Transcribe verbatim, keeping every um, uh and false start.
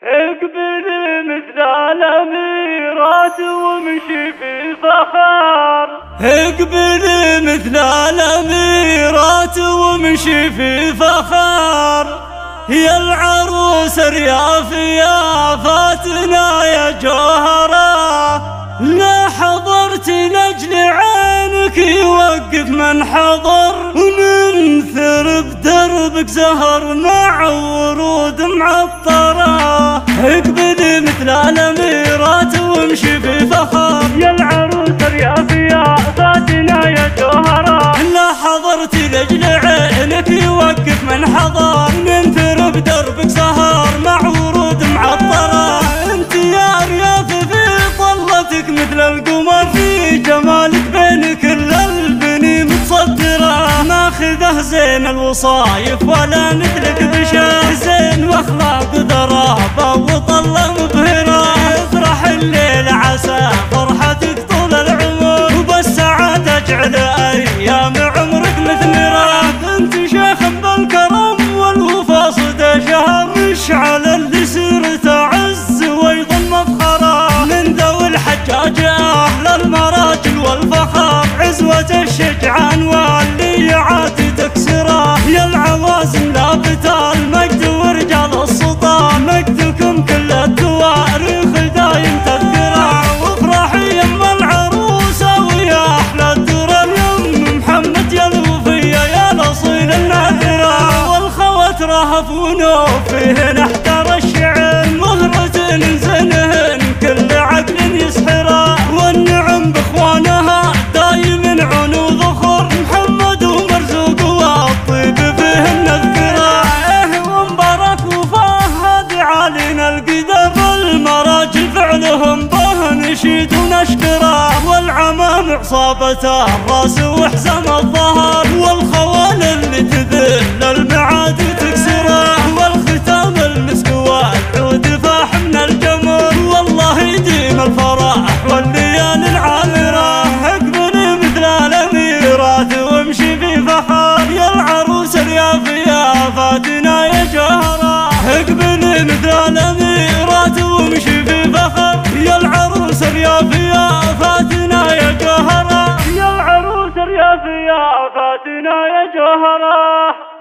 اقبل مثل الأميرات وامشي في فخار. اقبل مثل الأميرات وامشي في فخار. يا العروس رياف يا فاتنا يا جوهرة، لا حضرت لأجل عينك يوقف من حضر، وننثر بدربك زهر مع ورود معطرة. اقبل مثل الأميرات وامشي في فخار. يا العروس رياف يا فاتنا يا جوهرة، لا حضرت لأجل عينك يوقف من حضر، ننثر بدربك زهر مع ورود معطرة. انت يا رياف في طلتك مثل القمر، في جمالك بين كل البني متصدرة، ماخذه زين الوصايف ولا مثلك بشر، زين واخلاق ضرابة وطلة مبهرة. افرح الليل عسى فرحتك طول العمر، وبالسعادة اجعل ايام عمرك مثمرة. انت شيخ بالكرم والوفا صدى شهر، مشعل اللي سرت عز ويظل مفخرة، من ذوي الحجاج اهل المراجل والفخر، عزوة الشجعان واللي عاد تكسره. يا العوازم لافت المجد ورجال السلطان، مجدكم كل التواريخ دايم تذكره. وافرحي يم العروسة ويا احلى الدرر، يم محمد يا الوفية يا الاصيل النادرة. والخوات رهفونه فيه نحتر الشعر، مهرة زنهن كل عقل يسحره، والنعم باخوانها دايم عنو ذخر، محمد ومرزوق والطيب فيهن نذكره. ايه ومبارك وفاه هذه علينا القدر، المراجل فعلهم به نشيد ونشكره، والعمام عصابة الراس وحزام الظهر، والخوال اللي تذل المعاد تكسره، والختام المسك والعود فاح من الجمر، والله يديم الفرح والليالي العامرة. اقبل مثل الأميرات وامشي في فخار. يا العروس رياف يا فاتنا يا جوهرة، اقبل مثل الأميرات وامشي في فخر. يا العروس رياف يا فاتنا يا جوهرة، يا العروس رياف يا فاتنا يا جوهرة.